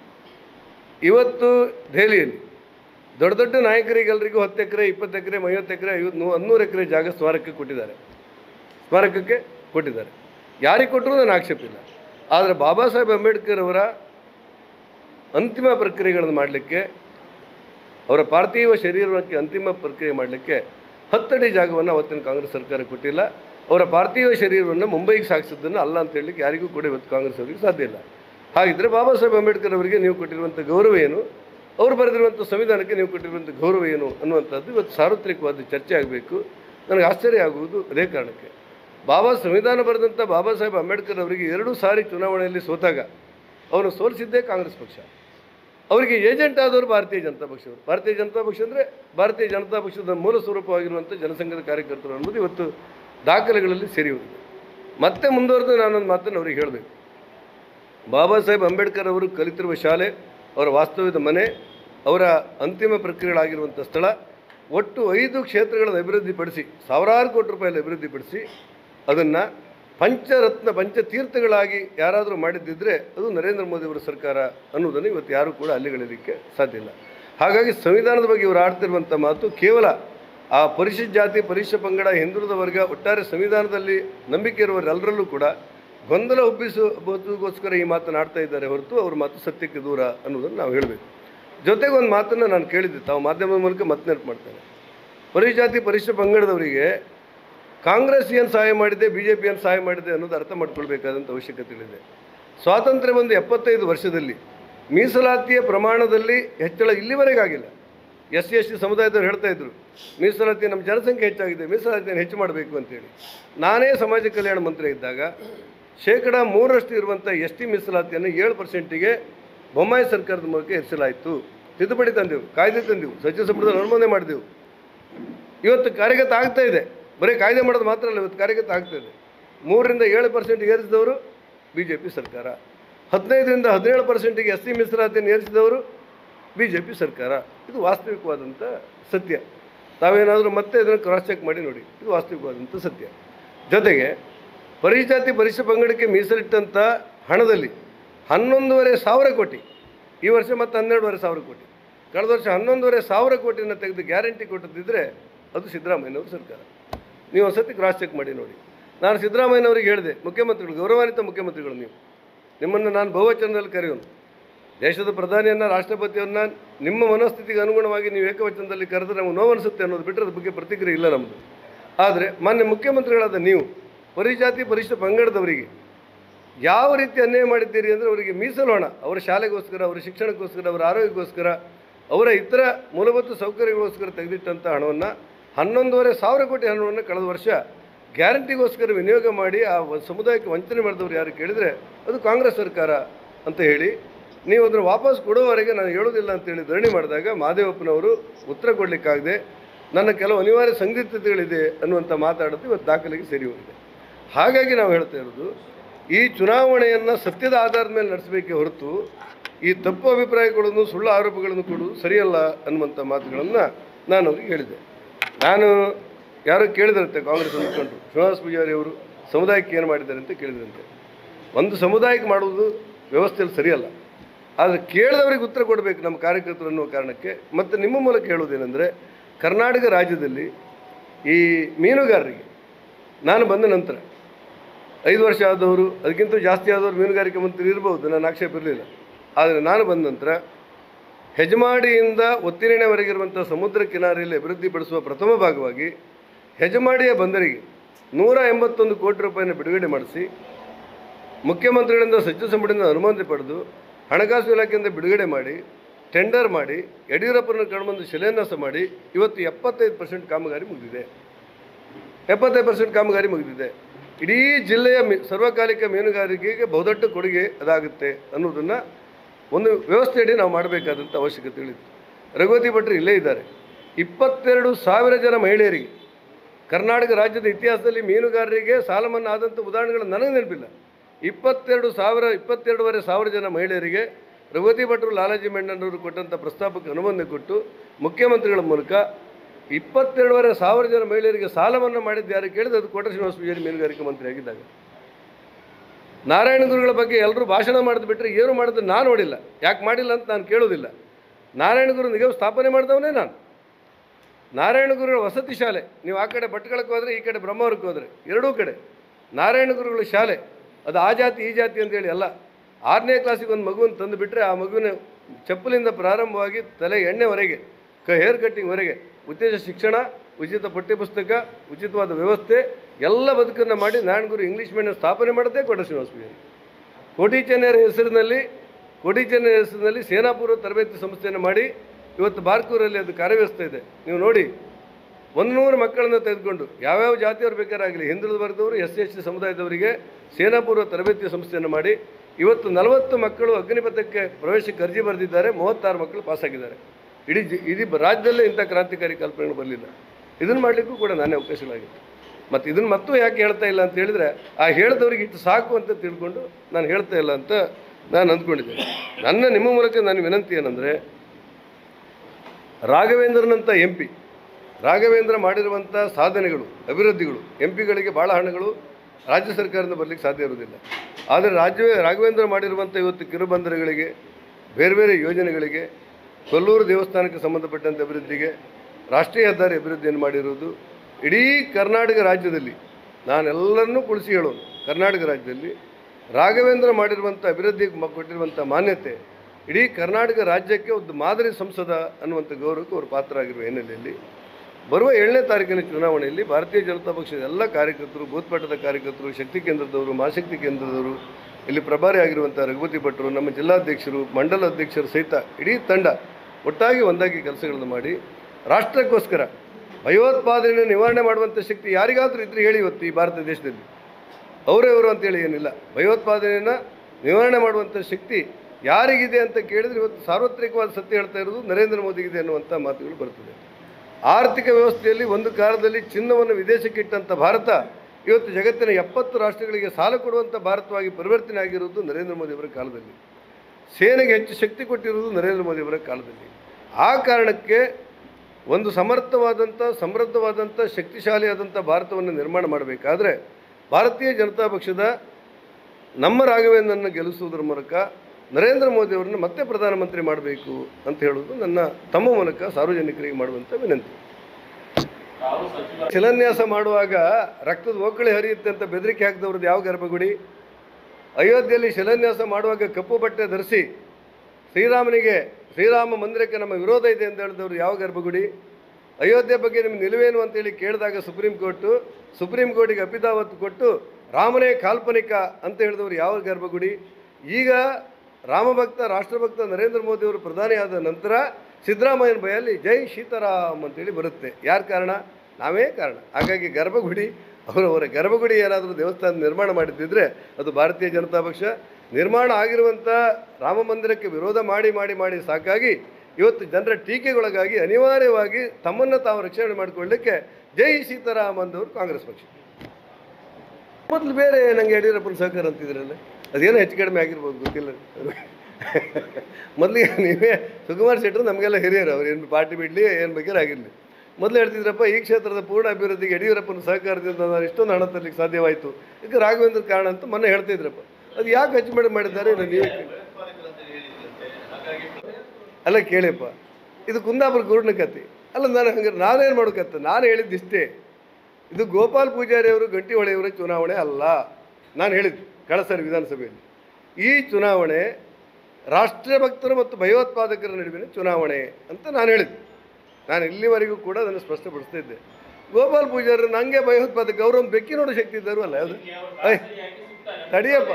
ಇವತ್ತು ದೆಹಲಿಯಲ್ಲಿ ದೊಡ್ಡ ದೊಡ್ಡ ನಾಯಕರಿಗೆಲ್ಲರಿಗೂ ಹತ್ತು ಎಕರೆ ಇಪ್ಪತ್ತು ಎಕರೆ ಐವತ್ತು ಎಕರೆ ಐವತ್ತು ಹನ್ನೂರು ಎಕರೆ ಜಾಗ ಸ್ಮಾರಕಕ್ಕೆ ಕೊಟ್ಟಿದ್ದಾರೆ ಸ್ಮಾರಕಕ್ಕೆ ಕೊಟ್ಟಿದ್ದಾರೆ ಯಾರಿಗೆ ಕೊಟ್ಟರು ನಾನು ಆಕ್ಷೇಪ ಇಲ್ಲ. ಆದರೆ ಬಾಬಾ ಸಾಹೇಬ್ ಅಂಬೇಡ್ಕರ್ ಅವರ ಅಂತಿಮ ಪ್ರಕ್ರಿಯೆಗಳನ್ನು ಮಾಡಲಿಕ್ಕೆ, ಅವರ ಪಾರ್ಥಿವ ಶರೀರಕ್ಕೆ ಅಂತಿಮ ಪ್ರಕ್ರಿಯೆ ಮಾಡಲಿಕ್ಕೆ ಹತ್ತಡಿ ಜಾಗವನ್ನು ಅವತ್ತಿನ ಕಾಂಗ್ರೆಸ್ ಸರ್ಕಾರ ಕೊಟ್ಟಿಲ್ಲ. ಅವರ ಪಾರ್ಥಿವ ಶರೀರವನ್ನು ಮುಂಬೈಗೆ ಸಾಗಿಸಿದ್ದನ್ನು ಅಲ್ಲ ಅಂತ ಹೇಳಲಿಕ್ಕೆ ಯಾರಿಗೂ ಕೂಡ ಇವತ್ತು ಕಾಂಗ್ರೆಸ್ ಅವರಿಗೆ ಸಾಧ್ಯ ಇಲ್ಲ. ಹಾಗಿದ್ದರೆ ಬಾಬಾ ಸಾಹೇಬ್ ಅಂಬೇಡ್ಕರ್ ಅವರಿಗೆ ನೀವು ಕೊಟ್ಟಿರುವಂಥ ಗೌರವ ಏನು, ಅವರು ಬರೆದಿರುವಂಥ ಸಂವಿಧಾನಕ್ಕೆ ನೀವು ಕೊಟ್ಟಿರುವಂಥ ಗೌರವ ಏನು ಅನ್ನುವಂಥದ್ದು ಇವತ್ತು ಸಾರ್ವತ್ರಿಕವಾದ ಚರ್ಚೆ ಆಗಬೇಕು. ನನಗೆ ಆಶ್ಚರ್ಯ ಆಗುವುದು ಅದೇ ಕಾರಣಕ್ಕೆ. ಬಾಬಾ ಸಂವಿಧಾನ ಬರೆದಂಥ ಬಾಬಾ ಸಾಹೇಬ್ ಅಂಬೇಡ್ಕರ್ ಅವರಿಗೆ ಎರಡು ಸಾರಿ ಚುನಾವಣೆಯಲ್ಲಿ ಸೋತಾಗ ಅವನು ಸೋಲಿಸಿದ್ದೇ ಕಾಂಗ್ರೆಸ್ ಪಕ್ಷ. ಅವರಿಗೆ ಏಜೆಂಟ್ ಆದವರು ಭಾರತೀಯ ಜನತಾ ಪಕ್ಷವರು. ಭಾರತೀಯ ಜನತಾ ಪಕ್ಷ ಅಂದರೆ ಭಾರತೀಯ ಜನತಾ ಪಕ್ಷದ ಮೂಲ ಸ್ವರೂಪವಾಗಿರುವಂಥ ಜನಸಂಘದ ಕಾರ್ಯಕರ್ತರು ಅನ್ನೋದು ಇವತ್ತು ದಾಖಲೆಗಳಲ್ಲಿ ಸೇರಿ ಹೋಗಿದೆ. ಮತ್ತೆ ಮುಂದುವರೆದು ನಾನೊಂದು ಮಾತನ್ನು ಅವರಿಗೆ ಹೇಳಬೇಕು. ಬಾಬಾ ಸಾಹೇಬ್ ಅಂಬೇಡ್ಕರ್ ಅವರು ಕಲಿತಿರುವ ಶಾಲೆ, ಅವರ ವಾಸ್ತವ್ಯದ ಮನೆ, ಅವರ ಅಂತಿಮ ಪ್ರಕ್ರಿಯೆಗಳಾಗಿರುವಂಥ ಸ್ಥಳ, ಒಟ್ಟು ಐದು ಕ್ಷೇತ್ರಗಳನ್ನು ಅಭಿವೃದ್ಧಿಪಡಿಸಿ ಸಾವಿರಾರು ಕೋಟಿ ರೂಪಾಯಲ್ಲಿ ಅಭಿವೃದ್ಧಿಪಡಿಸಿ ಅದನ್ನು ಪಂಚರತ್ನ ಪಂಚತೀರ್ಥಗಳಾಗಿ ಯಾರಾದರೂ ಮಾಡಿದ್ದಿದ್ದರೆ ಅದು ನರೇಂದ್ರ ಮೋದಿಯವರ ಸರ್ಕಾರ ಅನ್ನೋದನ್ನು ಇವತ್ತು ಯಾರೂ ಕೂಡ ಅಲ್ಲಿಗಳಿರಲಿಕ್ಕೆ ಸಾಧ್ಯ ಇಲ್ಲ. ಹಾಗಾಗಿ ಸಂವಿಧಾನದ ಬಗ್ಗೆ ಇವರು ಆಡ್ತಿರುವಂಥ ಮಾತು ಕೇವಲ ಆ ಪರಿಶಿಷ್ಟ ಜಾತಿ, ಪರಿಶಿಷ್ಟ ಪಂಗಡ, ಹಿಂದುಳಿದ ವರ್ಗ, ಒಟ್ಟಾರೆ ಸಂವಿಧಾನದಲ್ಲಿ ನಂಬಿಕೆ ಇರುವವರೆಲ್ಲರಲ್ಲೂ ಕೂಡ ಗೊಂದಲ ಒಬ್ಬಿಸೋದಕ್ಕೋಸ್ಕರ ಈ ಮಾತನ್ನು ಆಡ್ತಾ ಇದ್ದಾರೆ ಹೊರತು ಅವ್ರ ಮಾತು ಸತ್ಯಕ್ಕೆ ದೂರ ಅನ್ನೋದನ್ನು ನಾವು ಹೇಳಬೇಕು. ಜೊತೆಗೆ ಒಂದು ಮಾತನ್ನು ನಾನು ಕೇಳಿದ್ದೆ, ತಾವು ಮಾಧ್ಯಮದ ಮೂಲಕ ಮತ್ತೆ ನೆನಪು ಮಾಡ್ತೇನೆ. ಪರಿಶಿಷ್ಟ ಜಾತಿ, ಪರಿಶಿಷ್ಟ ಪಂಗಡದವರಿಗೆ ಕಾಂಗ್ರೆಸ್ ಏನು ಸಹಾಯ ಮಾಡಿದೆ, ಬಿ ಜೆ ಪಿ ಏನು ಸಹಾಯ ಮಾಡಿದೆ ಅನ್ನೋದು ಅರ್ಥ ಮಾಡ್ಕೊಳ್ಬೇಕಾದಂಥ ಅವಶ್ಯಕತೆ ಇದೆ. ಸ್ವಾತಂತ್ರ್ಯ ಬಂದು ಎಪ್ಪತ್ತೈದು ವರ್ಷದಲ್ಲಿ ಮೀಸಲಾತಿಯ ಪ್ರಮಾಣದಲ್ಲಿ ಹೆಚ್ಚಳ ಇಲ್ಲಿವರೆಗೆ ಆಗಿಲ್ಲ. ಎಸ್ ಸಿ ಎಸ್ ಟಿ ಸಮುದಾಯದವ್ರು ಹೇಳ್ತಾ ಇದ್ರು, ಮೀಸಲಾತಿ ನಮ್ಮ ಜನಸಂಖ್ಯೆ ಹೆಚ್ಚಾಗಿದೆ, ಮೀಸಲಾತಿಯನ್ನು ಹೆಚ್ಚು ಮಾಡಬೇಕು ಅಂತೇಳಿ. ನಾನೇ ಸಮಾಜ ಕಲ್ಯಾಣ ಮಂತ್ರಿ ಇದ್ದಾಗ ಶೇಕಡ ಮೂರರಷ್ಟು ಇರುವಂಥ ಎಸ್ ಟಿ ಮೀಸಲಾತಿಯನ್ನು ಏಳು ಪರ್ಸೆಂಟಿಗೆ ಬೊಮ್ಮಾಯಿ ಸರ್ಕಾರದ ಮೂಲಕ ಹೆಚ್ಚಲಾಯಿತು. ತಿದ್ದುಪಡಿ ತಂದೆವು, ಕಾಯ್ದೆ ತಂದೆವು, ಸಚಿವ ಸಂಪುಟದ ಅನುಮೋದನೆ ಮಾಡಿದೆವು. ಇವತ್ತು ಕಾರ್ಯಗತ ಆಗ್ತಾ ಇದೆ. ಬರೀ ಕಾಯ್ದೆ ಮಾಡೋದು ಮಾತ್ರ ಅಲ್ಲ, ಇವತ್ತು ಕಾರ್ಯಗತ ಆಗ್ತಾ ಇದೆ. ಮೂರರಿಂದ ಏಳು ಪರ್ಸೆಂಟ್ ಏರಿಸಿದವರು ಬಿ ಜೆ ಪಿ ಸರ್ಕಾರ, ಹದಿನೈದರಿಂದ ಹದಿನೇಳು ಪರ್ಸೆಂಟಿಗೆ ಎಸ್ ಸಿ ಮೀಸಲಾತಿಯನ್ನು ಏರಿಸಿದವರು ಬಿ ಜೆ ಪಿ ಸರ್ಕಾರ. ಇದು ವಾಸ್ತವಿಕವಾದಂಥ ಸತ್ಯ. ತಾವೇನಾದರೂ ಮತ್ತೆ ಇದನ್ನು ಕ್ರಾಸ್ ಚೆಕ್ ಮಾಡಿ ನೋಡಿ, ಇದು ವಾಸ್ತವಿಕವಾದಂಥ ಸತ್ಯ. ಜೊತೆಗೆ ಪರಿಶಿಷ್ಟ ಜಾತಿ ಪರಿಶಿಷ್ಟ ಪಂಗಡಕ್ಕೆ ಮೀಸಲಿಟ್ಟಂಥ ಹಣದಲ್ಲಿ ಹನ್ನೊಂದೂವರೆ ಸಾವಿರ ಕೋಟಿ, ಈ ವರ್ಷ ಮತ್ತೆ ಹನ್ನೆರಡುವರೆ ಸಾವಿರ ಕೋಟಿ, ಕಳೆದ ವರ್ಷ ಹನ್ನೊಂದೂವರೆ ಸಾವಿರ ಕೋಟಿಯನ್ನು ತೆಗೆದು ಗ್ಯಾರಂಟಿ ಕೊಟ್ಟದಿದ್ದರೆ ಅದು ಸಿದ್ದರಾಮಯ್ಯನವ್ರ ಸರ್ಕಾರ. ನೀವು ಒಂದು ಸತಿ ಕ್ರಾಸ್ ಚೆಕ್ ಮಾಡಿ ನೋಡಿ. ನಾನು ಸಿದ್ದರಾಮಯ್ಯನವರಿಗೆ ಹೇಳಿದೆ, ಮುಖ್ಯಮಂತ್ರಿಗಳು, ಗೌರವಾನ್ವಿತ ಮುಖ್ಯಮಂತ್ರಿಗಳು, ನೀವು ನಿಮ್ಮನ್ನು ನಾನು ಬಹುವಚನದಲ್ಲಿ ಕರೆಯೋನು. ದೇಶದ ಪ್ರಧಾನಿಯನ್ನು, ರಾಷ್ಟ್ರಪತಿಯನ್ನು ನಿಮ್ಮ ಮನಸ್ಥಿತಿಗೆ ಅನುಗುಣವಾಗಿ ನೀವು ಏಕವಚನದಲ್ಲಿ ಕರೆದ್ರೆ ನಮಗೆ ನೋವು ಅನಿಸುತ್ತೆ ಅನ್ನೋದು ಬಿಟ್ಟರೆ ಅದ್ರ ಬಗ್ಗೆ ಪ್ರತಿಕ್ರಿಯೆ ಇಲ್ಲ ನಮ್ಮದು. ಆದರೆ ಮಾನ್ಯ ಮುಖ್ಯಮಂತ್ರಿಗಳಾದ ನೀವು ಪರಿಶಿಷ್ಟ ಜಾತಿ ಪರಿಶಿಷ್ಟ ಪಂಗಡದವರಿಗೆ ಯಾವ ರೀತಿ ಅನ್ಯಾಯ ಮಾಡಿದ್ದೀರಿ ಅಂದರೆ, ಅವರಿಗೆ ಮೀಸಲು ಹಣ, ಅವರ ಶಾಲೆಗೋಸ್ಕರ, ಅವರ ಶಿಕ್ಷಣಕ್ಕೋಸ್ಕರ, ಅವರ ಆರೋಗ್ಯಕ್ಕೋಸ್ಕರ, ಅವರ ಇತರ ಮೂಲಭೂತ ಸೌಕರ್ಯಗೋಸ್ಕರ ತೆಗೆದಿಟ್ಟಂಥ ಹಣವನ್ನು ಹನ್ನೊಂದೂವರೆ ಸಾವಿರ ಕೋಟಿ ಹಣವನ್ನು ಕಳೆದ ವರ್ಷ ಗ್ಯಾರಂಟಿಗೋಸ್ಕರ ವಿನಿಯೋಗ ಮಾಡಿ ಆ ಸಮುದಾಯಕ್ಕೆ ವಂಚನೆ ಮಾಡಿದವರು ಯಾರು ಕೇಳಿದರೆ ಅದು ಕಾಂಗ್ರೆಸ್ ಸರ್ಕಾರ ಅಂತ ಹೇಳಿ, ನೀವು ಅದನ್ನು ವಾಪಸ್ ಕೊಡುವವರೆಗೆ ನಾನು ಹೇಳೋದಿಲ್ಲ ಅಂತೇಳಿ ಧರಣಿ ಮಾಡಿದಾಗ ಮಹದೇವಪ್ಪನವರು ಉತ್ತರ ಕೊಡಲಿಕ್ಕಾಗದೆ ನನ್ನ ಕೆಲವು ಅನಿವಾರ್ಯ ಸಂದಿಗ್ಧತೆಗಳಿದೆ ಅನ್ನುವಂಥ ಮಾತಾಡೋದು ಇವತ್ತು ದಾಖಲೆಗೆ ಸೇರಿ ಹೋಗಿದೆ. ಹಾಗಾಗಿ ನಾವು ಹೇಳ್ತಾ ಇರೋದು ಈ ಚುನಾವಣೆಯನ್ನು ಸತ್ಯದ ಆಧಾರದ ಮೇಲೆ ನಡೆಸಬೇಕೇ ಹೊರತು ಈ ತಪ್ಪು ಅಭಿಪ್ರಾಯಗಳನ್ನು ಸುಳ್ಳು ಆರೋಪಗಳನ್ನು ಕೊಡುವುದು ಸರಿಯಲ್ಲ ಅನ್ನುವಂಥ ಮಾತುಗಳನ್ನು ನಾನು ಅವ್ರಿಗೆ ಹೇಳಿದೆ. ನಾನು ಯಾರೋ ಕೇಳಿದ್ರಂತೆ ಕಾಂಗ್ರೆಸ್ ಅಂದ್ಕೊಂಡ್ರು, ಶ್ರೀನಿವಾಸ ಪೂಜಾರಿ ಅವರು ಸಮುದಾಯಕ್ಕೆ ಏನು ಮಾಡಿದ್ದಾರೆ ಅಂತ ಕೇಳಿದ್ರಂತೆ. ಒಂದು ಸಮುದಾಯಕ್ಕೆ ಮಾಡುವುದು ವ್ಯವಸ್ಥೆಯಲ್ಲಿ ಸರಿಯಲ್ಲ, ಆದರೆ ಕೇಳಿದವರಿಗೆ ಉತ್ತರ ಕೊಡಬೇಕು ನಮ್ಮ ಕಾರ್ಯಕರ್ತರು ಅನ್ನುವ ಕಾರಣಕ್ಕೆ. ಮತ್ತು ನಿಮ್ಮ ಮೂಲಕ ಹೇಳುವುದೇನೆಂದರೆ, ಕರ್ನಾಟಕ ರಾಜ್ಯದಲ್ಲಿ ಈ ಮೀನುಗಾರರಿಗೆ ನಾನು ಬಂದ ನಂತರ ಐದು ವರ್ಷ ಆದವರು, ಅದಕ್ಕಿಂತ ಜಾಸ್ತಿ ಆದವರು ಮೀನುಗಾರಿಕೆ ಮಂತ್ರಿ ಇರ್ಬೋದು, ನಾನು ಆಕ್ಷೇಪ ಇರಲಿಲ್ಲ. ಆದರೆ ನಾನು ಬಂದ ನಂತರ ಹೆಜಮಾಡಿಯಿಂದ ಒತ್ತಿರಣೆವರೆಗಿರುವಂಥ ಸಮುದ್ರ ಕಿನಾರೆಯಲ್ಲಿ ಅಭಿವೃದ್ಧಿಪಡಿಸುವ ಪ್ರಥಮ ಭಾಗವಾಗಿ ಹೆಜಮಾಡಿಯ ಬಂದರಿಗೆ ನೂರ ಎಂಬತ್ತೊಂದು ಕೋಟಿ ರೂಪಾಯಿನ ಬಿಡುಗಡೆ ಮಾಡಿಸಿ, ಮುಖ್ಯಮಂತ್ರಿಗಳಿಂದ ಸಚಿವ ಸಂಪುಟದಿಂದ ಅನುಮೋದನೆ ಪಡೆದು ಹಣಕಾಸು ಇಲಾಖೆಯಿಂದ ಬಿಡುಗಡೆ ಮಾಡಿ ಟೆಂಡರ್ ಮಾಡಿ ಯಡಿಯೂರಪ್ಪನ ಕಣ್ಮುಂದೆ ಶಿಲಾನ್ಯಾಸ ಮಾಡಿ ಇವತ್ತು ಎಪ್ಪತ್ತೈದು ಪರ್ಸೆಂಟ್ ಕಾಮಗಾರಿ ಮುಗಿದಿದೆ. ಎಪ್ಪತ್ತೈದು ಪರ್ಸೆಂಟ್ ಕಾಮಗಾರಿ ಮುಗಿದಿದೆ. ಇಡೀ ಜಿಲ್ಲೆಯ ಮೀ ಸರ್ವಕಾಲಿಕ ಮೀನುಗಾರಿಕೆಗೆ ಬಹುದೊಡ್ಡ ಕೊಡುಗೆ ಅದಾಗುತ್ತೆ ಅನ್ನೋದನ್ನು ಒಂದು ವ್ಯವಸ್ಥೆಯಡಿ ನಾವು ಮಾಡಬೇಕಾದಂಥ ಅವಶ್ಯಕತೆ ಇತ್ತು. ರಘುವತಿ ಭಟ್ರು ಇಲ್ಲೇ ಇದ್ದಾರೆ. ಇಪ್ಪತ್ತೆರಡು ಸಾವಿರ ಜನ ಮಹಿಳೆಯರಿಗೆ ಕರ್ನಾಟಕ ರಾಜ್ಯದ ಇತಿಹಾಸದಲ್ಲಿ ಮೀನುಗಾರರಿಗೆ ಸಾಲ ಮನ್ನಾ ಆದಂಥ ಉದಾಹರಣೆಗಳು ನನಗೆ ನೆನಪಿಲ್ಲ. ಇಪ್ಪತ್ತೆರಡು ಸಾವಿರ ಇಪ್ಪತ್ತೆರಡೂವರೆ ಸಾವಿರ ಜನ ಮಹಿಳೆಯರಿಗೆ ರಘುವತಿ ಭಟ್ರು ಲಾಲಾಜಿ ಮೆಂಡನವರು ಕೊಟ್ಟಂಥ ಪ್ರಸ್ತಾಪಕ್ಕೆ ಅನುಮೋದನೆ ಕೊಟ್ಟು ಮುಖ್ಯಮಂತ್ರಿಗಳ ಮೂಲಕ ಇಪ್ಪತ್ತೆರಡೂವರೆ ಸಾವಿರ ಜನ ಮಹಿಳೆಯರಿಗೆ ಸಾಲ ಮನ್ನಾ ಮಾಡಿದ್ದು ಯಾರು ಕೇಳಿದ್ರೆ ಅದು ಕೋಟ ಶ್ರೀನಿವಾಸ ಪೂಜಾರಿ ಮೀನುಗಾರಿಕೆ ಮಂತ್ರಿ ಆಗಿದ್ದಾಗ. ನಾರಾಯಣ ಗುರುಗಳ ಬಗ್ಗೆ ಎಲ್ಲರೂ ಭಾಷಣ ಮಾಡಿದ್ ಬಿಟ್ಟರೆ ಏನು ಮಾಡಿದ್ದು ನಾನು ನೋಡಿಲ್ಲ. ಯಾಕೆ ಮಾಡಿಲ್ಲ ಅಂತ ನಾನು ಕೇಳೋದಿಲ್ಲ. ನಾರಾಯಣ ಗುರು ನಿಗಮ ಸ್ಥಾಪನೆ ಮಾಡಿದವನೇ ನಾನು. ನಾರಾಯಣ ಗುರುಗಳ ವಸತಿ ಶಾಲೆ, ನೀವು ಆ ಕಡೆ ಭಟ್ಕಳಕ್ಕೆ ಹೋದರೆ ಈ ಕಡೆ ಬ್ರಹ್ಮವರಕ್ಕೆ ಹೋದರೆ ಎರಡೂ ಕಡೆ ನಾರಾಯಣ ಗುರುಗಳ ಶಾಲೆ. ಅದು ಆ ಜಾತಿ ಈ ಜಾತಿ ಅಂತೇಳಿ ಅಲ್ಲ. ಆರನೇ ಕ್ಲಾಸಿಗೆ ಒಂದು ಮಗುವನ್ನು ತಂದು ಬಿಟ್ಟರೆ ಆ ಮಗುವಿನ ಚಪ್ಪಲಿಂದ ಪ್ರಾರಂಭವಾಗಿ ತಲೆ ಎಣ್ಣೆವರೆಗೆ ಕ ಹೇರ್ ಕಟ್ಟಿಂಗ್ವರೆಗೆ ಉಚಿತ ಶಿಕ್ಷಣ, ಉಚಿತ ಪಠ್ಯಪುಸ್ತಕ, ಉಚಿತವಾದ ವ್ಯವಸ್ಥೆ ಎಲ್ಲ ಬದುಕನ್ನು ಮಾಡಿ ನಾರಾಯಣಗುರು ಇಂಗ್ಲೀಷ್ ಮೀಡಿಯಂ ಸ್ಥಾಪನೆ ಮಾಡೋದೇ ಕೋಟ ಶ್ರೀನಿವಾಸ ಪೂಜಾರಿ. ಕೋಟಿ ಚೆನ್ನೈರ ಹೆಸರಿನಲ್ಲಿ ಕೋಟಿ ಚೆನ್ನೈರ ಹೆಸರಿನಲ್ಲಿ ಸೇನಾಪೂರ್ವ ತರಬೇತಿ ಸಂಸ್ಥೆಯನ್ನು ಮಾಡಿ ಇವತ್ತು ಬಾರ್ಕೂರಲ್ಲಿ ಅದು ಕಾರ್ಯವ್ಯವಸ್ಥೆ ಇದೆ. ನೀವು ನೋಡಿ, ಒಂದು ನೂರು ಮಕ್ಕಳನ್ನು ತೆಗೆದುಕೊಂಡು ಯಾವ್ಯಾವ ಜಾತಿಯವರು ಬೇಕಾರಾಗಲಿ, ಹಿಂದುಳಿದ ವರ್ಗದವರು, ಎಸ್ ಸಿ ಎಸ್ ಟಿ ಸಮುದಾಯದವರಿಗೆ ಸೇನಾಪೂರ್ವ ತರಬೇತಿ ಸಂಸ್ಥೆಯನ್ನು ಮಾಡಿ ಇವತ್ತು ನಲವತ್ತು ಮಕ್ಕಳು ಅಗ್ನಿಪಥಕ್ಕೆ ಪ್ರವೇಶಕ್ಕೆ ಅರ್ಜಿ ಬರೆದಿದ್ದಾರೆ. ಮೂವತ್ತಾರು ಮಕ್ಕಳು ಪಾಸಾಗಿದ್ದಾರೆ. ಇಡೀ ಜಿ ಇಡೀ ರಾಜ್ಯದಲ್ಲೇ ಇಂಥ ಕ್ರಾಂತಿಕಾರಿ ಕಲ್ಪನೆಗಳು ಬರಲಿಲ್ಲ. ಇದನ್ನು ಮಾಡಲಿಕ್ಕೂ ಕೂಡ ನಾನೇ ಅವಕಾಶಗಳಾಗಿತ್ತು. ಮತ್ತು ಇದನ್ನು ಮತ್ತೂ ಯಾಕೆ ಹೇಳ್ತಾ ಇಲ್ಲ ಅಂತ ಹೇಳಿದರೆ, ಆ ಹೇಳಿದವ್ರಿಗೆ ಇಟ್ಟು ಸಾಕು ಅಂತ ತಿಳ್ಕೊಂಡು ನಾನು ಹೇಳ್ತಾ ಇಲ್ಲ ಅಂತ ನಾನು ಅಂದ್ಕೊಂಡಿದ್ದೇನೆ. ನನ್ನ ನಿಮ್ಮ ಮೂಲಕ ನನ್ನ ವಿನಂತಿ ಏನಂದರೆ, ರಾಘವೇಂದ್ರನಂಥ ಎಂ ಪಿ ರಾಘವೇಂದ್ರ ಮಾಡಿರುವಂಥ ಸಾಧನೆಗಳು, ಅಭಿವೃದ್ಧಿಗಳು, ಎಂ ಪಿಗಳಿಗೆ ಭಾಳ ಹಣಗಳು ರಾಜ್ಯ ಸರ್ಕಾರದಿಂದ ಬರಲಿಕ್ಕೆ ಸಾಧ್ಯ ಇರೋದಿಲ್ಲ. ಆದರೆ ರಾಜ್ಯವೇ ರಾಘವೇಂದ್ರ ಮಾಡಿರುವಂಥ ಇವತ್ತು ಕಿರುಬಂದರುಗಳಿಗೆ, ಬೇರೆ ಬೇರೆ ಯೋಜನೆಗಳಿಗೆ, ಕೊಲ್ಲೂರು ದೇವಸ್ಥಾನಕ್ಕೆ ಸಂಬಂಧಪಟ್ಟಂಥ ಅಭಿವೃದ್ಧಿಗೆ, ರಾಷ್ಟ್ರೀಯ ಹೆದ್ದಾರಿ ಅಭಿವೃದ್ಧಿಯನ್ನು ಮಾಡಿರುವುದು ಇಡೀ ಕರ್ನಾಟಕ ರಾಜ್ಯದಲ್ಲಿ ನಾನೆಲ್ಲರನ್ನೂ ಕುಳಿಸಿ ಹೇಳೋನು. ಕರ್ನಾಟಕ ರಾಜ್ಯದಲ್ಲಿ ರಾಘವೇಂದ್ರ ಮಾಡಿರುವಂಥ ಅಭಿವೃದ್ಧಿಗೆ ಕೊಟ್ಟಿರುವಂಥ ಮಾನ್ಯತೆ ಇಡೀ ಕರ್ನಾಟಕ ರಾಜ್ಯಕ್ಕೆ ಒಂದು ಮಾದರಿ ಸಂಸದ ಅನ್ನುವಂಥ ಗೌರವಕ್ಕೆ ಅವರು ಪಾತ್ರರಾಗಿರುವ ಹಿನ್ನೆಲೆಯಲ್ಲಿ ಬರುವ ಏಳನೇ ತಾರೀಕಿನ ಚುನಾವಣೆಯಲ್ಲಿ ಭಾರತೀಯ ಜನತಾ ಪಕ್ಷದ ಎಲ್ಲ ಕಾರ್ಯಕರ್ತರು, ಬೂತ್ ಮಟ್ಟದ ಕಾರ್ಯಕರ್ತರು, ಶಕ್ತಿ ಕೇಂದ್ರದವರು, ಮಹಾಶಕ್ತಿ ಕೇಂದ್ರದವರು, ಇಲ್ಲಿ ಪ್ರಭಾರಿ ಆಗಿರುವಂಥ ರಘುಪತಿ ಭಟ್ರು, ನಮ್ಮ ಜಿಲ್ಲಾಧ್ಯಕ್ಷರು, ಮಂಡಲ ಅಧ್ಯಕ್ಷರು ಸಹಿತ ಇಡೀ ತಂಡ ಒಟ್ಟಾಗಿ ಒಂದಾಗಿ ಕೆಲಸಗಳನ್ನು ಮಾಡಿ ರಾಷ್ಟ್ರಕ್ಕೋಸ್ಕರ ಭಯೋತ್ಪಾದನೆಯನ್ನು ನಿವಾರಣೆ ಮಾಡುವಂಥ ಶಕ್ತಿ ಯಾರಿಗಾದರೂ ಇದ್ರೆ ಹೇಳಿ ಇವತ್ತು ಈ ಭಾರತ ದೇಶದಲ್ಲಿ. ಅವರೇ ಅವರು ಅಂತೇಳಿ ಏನಿಲ್ಲ. ಭಯೋತ್ಪಾದನೆಯನ್ನು ನಿವಾರಣೆ ಮಾಡುವಂಥ ಶಕ್ತಿ ಯಾರಿಗಿದೆ ಅಂತ ಕೇಳಿದರೆ ಇವತ್ತು ಸಾರ್ವತ್ರಿಕವಾದ ಸತ್ಯ ಹೇಳ್ತಾ ಇರೋದು ನರೇಂದ್ರ ಮೋದಿಗಿದೆ ಅನ್ನುವಂಥ ಮಾತುಗಳು ಬರ್ತದೆ. ಆರ್ಥಿಕ ವ್ಯವಸ್ಥೆಯಲ್ಲಿ ಒಂದು ಕಾಲದಲ್ಲಿ ಚಿನ್ನವನ್ನು ವಿದೇಶಕ್ಕೆ ಇಟ್ಟಂಥ ಭಾರತ ಇವತ್ತು ಜಗತ್ತಿನ ಎಪ್ಪತ್ತು ರಾಷ್ಟ್ರಗಳಿಗೆ ಸಾಲ ಕೊಡುವಂಥ ಭಾರತವಾಗಿ ಪರಿವರ್ತನೆ ಆಗಿರುವುದು ನರೇಂದ್ರ ಮೋದಿಯವರ ಕಾಲದಲ್ಲಿ. ಸೇನೆಗೆ ಹೆಚ್ಚು ಶಕ್ತಿ ಕೊಟ್ಟಿರುವುದು ನರೇಂದ್ರ ಮೋದಿಯವರ ಕಾಲದಲ್ಲಿ. ಆ ಕಾರಣಕ್ಕೆ ಒಂದು ಸಮರ್ಥವಾದಂಥ, ಸಮೃದ್ಧವಾದಂಥ, ಶಕ್ತಿಶಾಲಿಯಾದಂಥ ಭಾರತವನ್ನು ನಿರ್ಮಾಣ ಮಾಡಬೇಕಾದ್ರೆ ಭಾರತೀಯ ಜನತಾ ಪಕ್ಷದ ನಮ್ಮ ರಾಘವೇಂದ್ರನ ಗೆಲ್ಲಿಸುವುದರ ಮೂಲಕ ನರೇಂದ್ರ ಮೋದಿಯವರನ್ನು ಮತ್ತೆ ಪ್ರಧಾನಮಂತ್ರಿ ಮಾಡಬೇಕು ಅಂತ ಹೇಳುವುದು ನನ್ನ ತಮ್ಮ ಮೂಲಕ ಸಾರ್ವಜನಿಕರಿಗೆ ಮಾಡುವಂಥ ವಿನಂತಿ. ಶಿಲಾನ್ಯಾಸ ಮಾಡುವಾಗ ರಕ್ತದ ಓಕಳಿ ಹರಿಯುತ್ತೆ ಅಂತ ಬೆದರಿಕೆ ಹಾಕಿದವ್ರದ್ದು ಯಾವ ಗರ್ಭಗುಡಿ? ಅಯೋಧ್ಯೆಯಲ್ಲಿ ಶಿಲಾನ್ಯಾಸ ಮಾಡುವಾಗ ಕಪ್ಪು ಬಟ್ಟೆ ಧರಿಸಿ ಶ್ರೀರಾಮನಿಗೆ ಶ್ರೀರಾಮ ಮಂದಿರಕ್ಕೆ ನಮ್ಮ ವಿರೋಧ ಇದೆ ಅಂತ ಹೇಳಿದವರು ಯಾವ ಗರ್ಭಗುಡಿ? ಅಯೋಧ್ಯೆ ಬಗ್ಗೆ ನಿಮ್ಮ ನಿಲುವೇನು ಅಂತೇಳಿ ಕೇಳಿದಾಗ ಸುಪ್ರೀಂ ಕೋರ್ಟು ಸುಪ್ರೀಂ ಕೋರ್ಟಿಗೆ ಅಪಿದಾವತ್ತು ಕೊಟ್ಟು ರಾಮನೇ ಕಾಲ್ಪನಿಕ ಅಂತ ಹೇಳಿದವರು ಯಾವ ಗರ್ಭಗುಡಿ? ಈಗ ರಾಮಭಕ್ತ, ರಾಷ್ಟ್ರಭಕ್ತ ನರೇಂದ್ರ ಮೋದಿಯವರು ಪ್ರಧಾನಿ ಆದ ನಂತರ ಸಿದ್ದರಾಮಯ್ಯನ ಬೈಯಲ್ಲಿ ಜೈ ಸೀತಾರಾಮ್ ಅಂತೇಳಿ ಬರುತ್ತೆ. ಯಾರು ಕಾರಣ? ನಾವೇ ಕಾರಣ. ಹಾಗಾಗಿ ಗರ್ಭಗುಡಿ ಅವರವರ ಗರ್ಭಗುಡಿ ಏನಾದರೂ ದೇವಸ್ಥಾನ ನಿರ್ಮಾಣ ಮಾಡಿದ್ದಿದ್ರೆ ಅದು ಭಾರತೀಯ ಜನತಾ ಪಕ್ಷ. ನಿರ್ಮಾಣ ಆಗಿರುವಂಥ ರಾಮ ಮಂದಿರಕ್ಕೆ ವಿರೋಧ ಮಾಡಿ ಮಾಡಿ ಮಾಡಿ ಸಾಕಾಗಿ ಇವತ್ತು ಜನರ ಟೀಕೆಗೊಳಗಾಗಿ ಅನಿವಾರ್ಯವಾಗಿ ತಮ್ಮನ್ನು ತಾವು ರಕ್ಷಣೆ ಮಾಡಿಕೊಳ್ಳಲಿಕ್ಕೆ ಜೈ ಸೀತಾರಾಮ್ ಅಂದವರು ಕಾಂಗ್ರೆಸ್ ಪಕ್ಷ. ಮೊದಲು ಬೇರೆ ನನಗೆ ಯಡಿಯೂರಪ್ಪನ ಸಹಕಾರ ಅಂತಿದ್ರಲ್ಲ, ಅದೇನೋ ಹೆಚ್ಚು ಕಡಿಮೆ ಆಗಿರ್ಬೋದು, ಗೊತ್ತಿಲ್ಲ. ಮೊದಲಿಗೆ ನೀವೇ ಸುಕುಮಾರ್ ಶೆಟ್ಟರು ನಮಗೆಲ್ಲ ಹಿರಿಯರು, ಅವ್ರು ಏನು ಪಾರ್ಟಿ ಬಿಡಲಿ ಏನು ಬೇಕಾದ್ರೆ ಆಗಿರಲಿ. ಮೊದಲು ಹೇಳ್ತಿದ್ರಪ್ಪ, ಈ ಕ್ಷೇತ್ರದ ಪೂರ್ಣ ಅಭಿವೃದ್ಧಿಗೆ ಯಡಿಯೂರಪ್ಪನ ಸಹಕಾರದಿಂದ ನಾನು ಇಷ್ಟೊಂದು ಹಣ ತರಲಿಕ್ಕೆ ಸಾಧ್ಯವಾಯಿತು, ಈಗ ರಾಘವೇಂದ್ರ ಕಾರಣ ಅಂತ ಮೊನ್ನೆ ಹೇಳ್ತಿದ್ರಪ್ಪ. ಅದು ಯಾಕೆ ಅಚ್ಚುಮೆಣೆ ಮಾಡಿದ್ದಾರೆ ನೀವೇ ಅಲ್ಲ ಕೇಳಿಪ್ಪ, ಇದು ಕುಂದಾಪುರ ಗೂರ್ನ ಕತೆ ಅಲ್ಲ. ನಾನು ಹಂಗಾರೆ ನಾನೇನು ಮಾಡೋಕತ್ತ, ನಾನು ಹೇಳಿದ್ದಿಷ್ಟೇ. ಇದು ಗೋಪಾಲ್ ಪೂಜಾರಿ ಅವರು ಗಂಟಿ ಹೊಳೆಯವರ ಚುನಾವಣೆ ಅಲ್ಲ. ನಾನು ಹೇಳಿದ್ದು ಕಳಸರಿ ವಿಧಾನಸಭೆಯಲ್ಲಿ, ಈ ಚುನಾವಣೆ ರಾಷ್ಟ್ರಭಕ್ತರು ಮತ್ತು ಭಯೋತ್ಪಾದಕರ ನಡುವಿನ ಚುನಾವಣೆ ಅಂತ ನಾನು ಹೇಳಿದ್ದೆ. ನಾನು ಇಲ್ಲಿವರೆಗೂ ಕೂಡ ಅದನ್ನು ಸ್ಪಷ್ಟಪಡಿಸ್ತಾ ಇದ್ದೆ. ಗೋಪಾಲ್ ಪೂಜಾರಿ ನನಗೆ ಭಯೋತ್ಪಾದಕ, ಅವರೊಂದು ಬೆಕ್ಕಿ ನೋಡೋ ಶಕ್ತಿ ಇದ್ದರು ಅಲ್ಲ. ಅದು ಐ ತಡಿಯಪ್ಪ,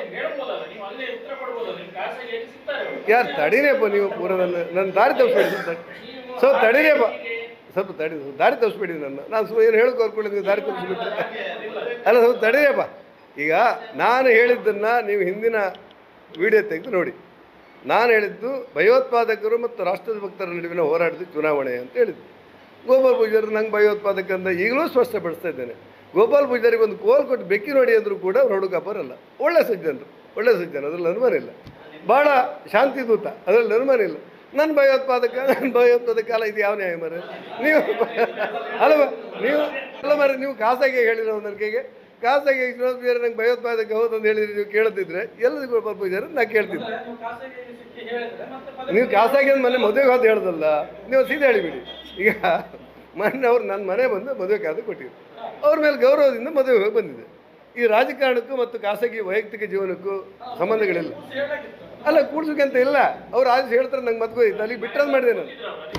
ಯಾರು ತಡಿನೇಪ್ಪ, ನೀವು ಪೂರ ನನ್ನ ನನ್ನ ದಾರಿ ತಪ್ಪಿಸ್ಬೇಡಿ. ಸ್ವಲ್ಪ ತಡಿನೇಪ್ಪ, ಸ್ವಲ್ಪ ತಡಿ, ದಾರಿ ತಪ್ಪಿಸ್ಬೇಡಿ ನನ್ನ. ನಾನು ಸ್ವಲ್ಪ ಏನು ಹೇಳೋಕೆ ಹೊರ್ಕೊಳ್ಳಿ, ನೀವು ದಾರಿ ತಪ್ಪಿಸ್ಬಿಟ್ರೆ ಅಲ್ಲ. ಸ್ವಲ್ಪ ತಡಿನೇಪ್ಪ. ಈಗ ನಾನು ಹೇಳಿದ್ದನ್ನು ನೀವು ಹಿಂದಿನ ವಿಡಿಯೋ ತೆಗೆದು ನೋಡಿ. ನಾನು ಹೇಳಿದ್ದು ಭಯೋತ್ಪಾದಕರು ಮತ್ತು ರಾಷ್ಟ್ರದ ಭಕ್ತರ ನಡುವಿನ ಹೋರಾಟದ ಚುನಾವಣೆ ಅಂತ ಹೇಳಿದ್ದು. ಗೋಪಾಲ್ ಪೂಜಾರಿ ನಂಗೆ ಭಯೋತ್ಪಾದಕ ಅಂತ ಈಗಲೂ ಸ್ಪಷ್ಟಪಡಿಸ್ತಾ ಇದ್ದೇನೆ. ಗೋಪಾಲ್ ಪೂಜಾರಿಗೆ ಒಂದು ಕೋಲ್ ಕೊಟ್ಟು ಬೆಕ್ಕಿ ನೋಡಿ ಅಂದರೂ ಕೂಡ ಅವ್ರು ಹುಡುಗಪ್ಪರಲ್ಲ. ಒಳ್ಳೆ ಸಜ್ಜನರು, ಒಳ್ಳೆ ಸಜ್ಜನ, ಅದರಲ್ಲಿ ಅನುಮಾನ ಇಲ್ಲ. ಭಾಳ ಶಾಂತಿ ದೂತ, ಅದರಲ್ಲಿ ಅನುಮಾನ ಇಲ್ಲ. ನನ್ನ ಭಯೋತ್ಪಾದಕ, ನನ್ನ ಭಯೋತ್ಪಾದಕ ಅಲ್ಲ, ಇದು ಯಾವ ನ್ಯಾಯ ಮರ ನೀವು ಅಲ್ಲವ ನೀವು ಅಲ್ಲ ಮರ ನೀವು ಖಾಸಗಿ ಹೇಳಿರೋ ನನ್ನ ಕೈಗೆ ಖಾಸಗಿ ಬೇರೆ ನಂಗೆ ಭಯೋತ್ಪಾದಕ ಹೌದಂತ ಹೇಳಿದ್ರೆ ನೀವು ಕೇಳ್ತಿದ್ರೆ ಎಲ್ಲರಿಗೂ ಗೋಪಾಲ್ ಪೂಜಾರಿ ನಾ ಕೇಳ್ತಿದ್ದೆ. ನೀವು ಖಾಸಗಿ ಅಂತ ಮೊನ್ನೆ ಮದುವೆಗೆ ಹೋದ ಹೇಳ್ದಲ್ಲ, ನೀವು ಸೀದಾ ಹೇಳಿಬಿಡಿ. ಈಗ ಮೊನ್ನೆ ಅವ್ರು ನನ್ನ ಮನೆ ಬಂದು ಮದುವೆ ಕಾದು ಕೊಟ್ಟಿದ್ರು, ಅವ್ರ ಮೇಲೆ ಗೌರವದಿಂದ ಮದುವೆ ಹೋಗಿ ಬಂದಿದೆ. ಈ ರಾಜಕಾರಣಕ್ಕೂ ಮತ್ತು ಖಾಸಗಿ ವೈಯಕ್ತಿಕ ಜೀವನಕ್ಕೂ ಸಂಬಂಧಗಳಿಲ್ಲ. ಅಲ್ಲ ಕೂಡ್ಸೋಕೆ ಅಂತ ಇಲ್ಲ, ಅವ್ರು ಆದೇಶ ಹೇಳ್ತಾರೆ ನಂಗೆ ಮದ್ವೆ ಇತ್ತು, ಅಲ್ಲಿಗೆ ಬಿಟ್ಟದ್ದು ಮಾಡಿದೆ ನಾನು.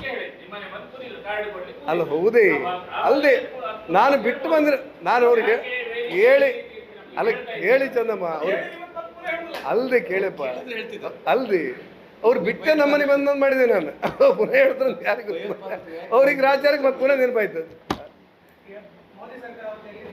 ಅಲ್ಲ ಹೌದೇ, ಅಲ್ಲದೆ ನಾನು ಬಿಟ್ಟು ಬಂದ್ರೆ ನಾನು ಅವ್ರಿಗೆ ಹೇಳಿ ಅಲ್ಲ ಹೇಳಿ ಚಂದಮ್ಮ ಅವ್ರು ಅಲ್ಲದೆ ಕೇಳಪ್ಪ, ಅಲ್ದಿ ಅವ್ರು ಬಿಟ್ಟೆ ನಮ್ಮನೆ ಬಂದಂದು ಮಾಡಿದೆ ನಾನು. ಪುನಃ ಹೇಳ್ತಾರೆ ಯಾರಿಗೂ, ಅವ್ರಿಗೆ ರಾಜ್ಯಕ್ಕೆ ಮತ್ತೆ ಪುನಃ ನೆನಪಾಯ್ತು.